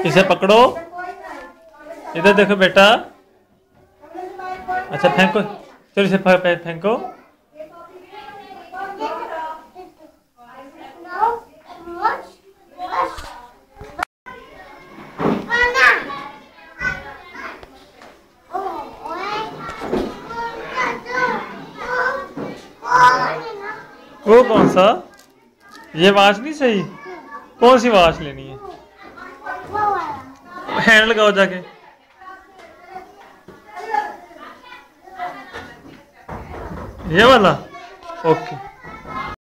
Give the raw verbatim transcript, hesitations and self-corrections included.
इसे पकड़ो, इधर देखो बेटा। अच्छा फेंको, चलो इसे फेंको। वो कौन सा? ये वॉच नहीं सही। कौन सी वॉच लेनी है? हैंड लगाओ जाके। ये वाला ओके।